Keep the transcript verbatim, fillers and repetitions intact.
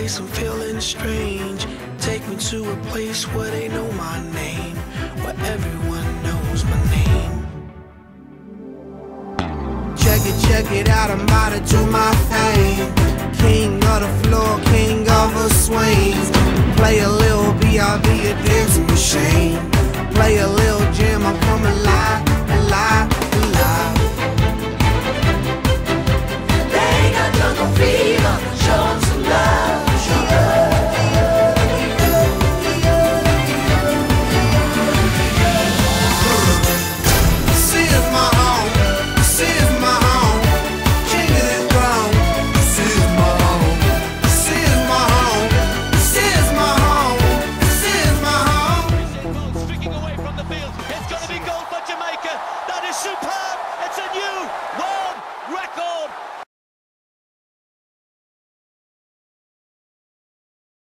place, I'm feeling strange. Take me to a place where they know my name, where everyone knows my name. Check it, check it out, I'm about to do my thing. King of the floor, king of the swings. Play a little B R B, a dancing machine. Play a little